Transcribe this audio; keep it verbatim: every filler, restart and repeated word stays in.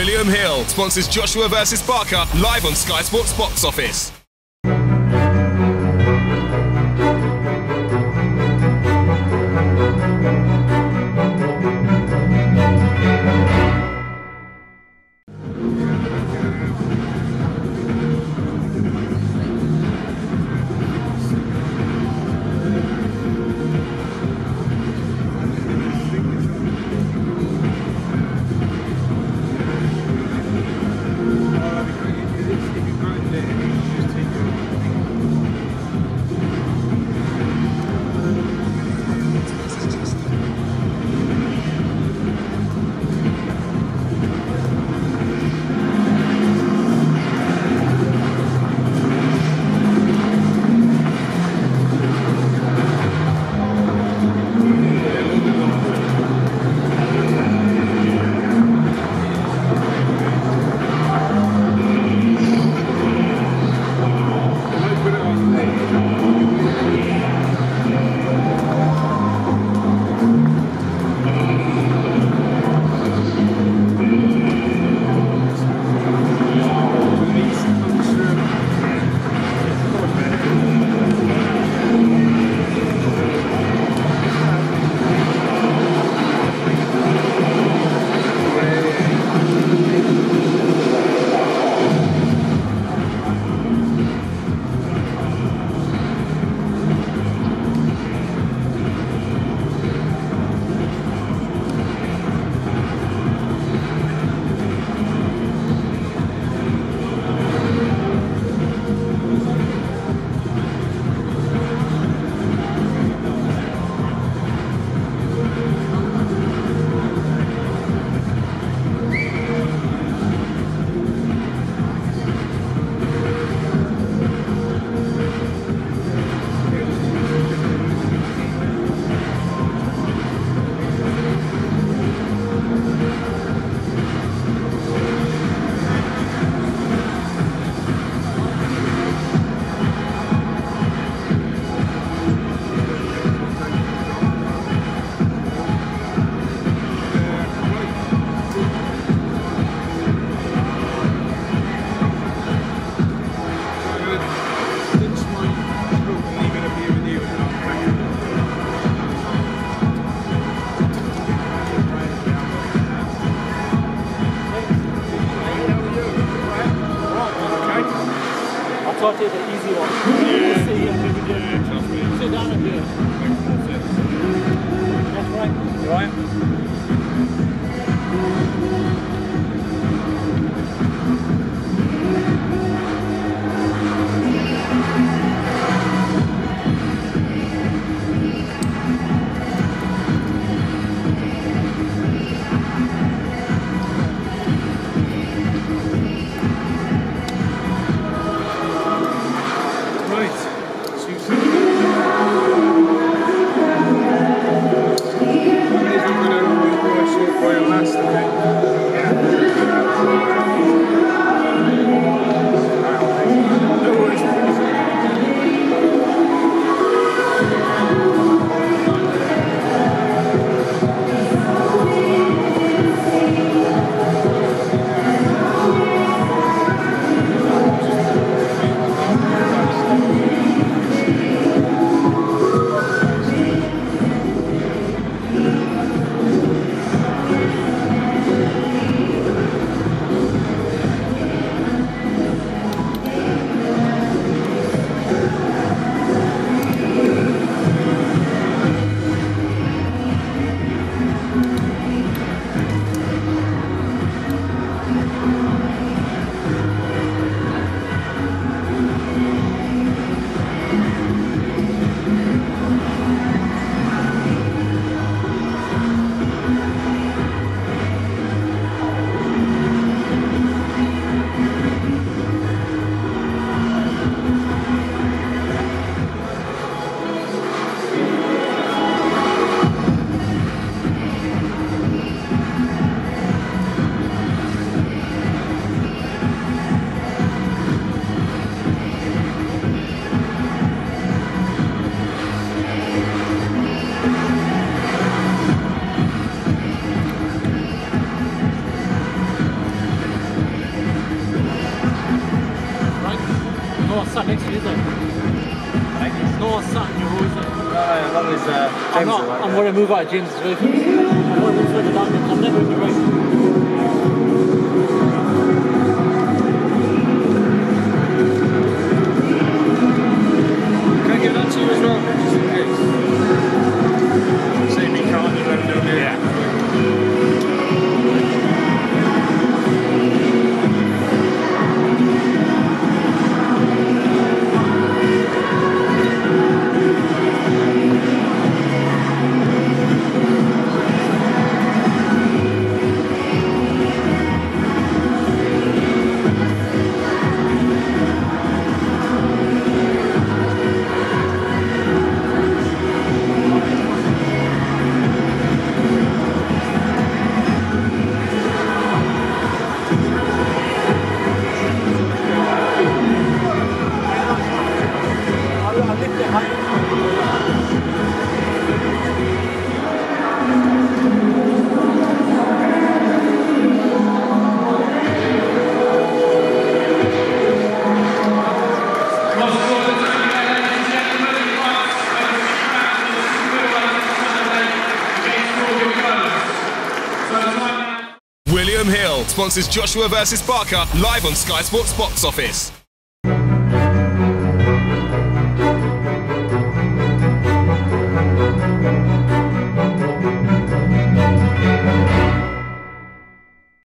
William Hill sponsors Joshua versus Barker live on Sky Sports Box Office. thought it was an easy one. Yeah. Sit here, yeah, trust me. Sit down and do it. That's right. You right? Right. one sat next to you, is it? No one sat in your row, is it? No, as long as uh, James I'm not. is right, I'm yeah. going to move out of James' way. I'm going to move further down. I'm never in the right. Can I give that to you as well, just in case? Save me can't, you let him do it. Yeah. I'll, I'll lift it high. William Hill sponsors Joshua versus Barker live on Sky Sports Box Office.